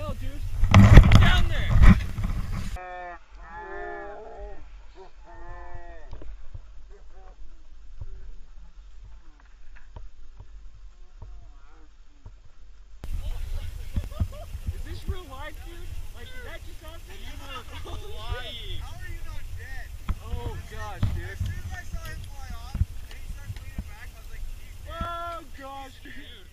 go, dude. Down there. Is this real life, dude? Like, did that just happen? You were lying. How are you not dead? Oh gosh, dude. As soon as I saw him fly off, and he started leaning back, I was like, he's dead. Oh gosh, dude.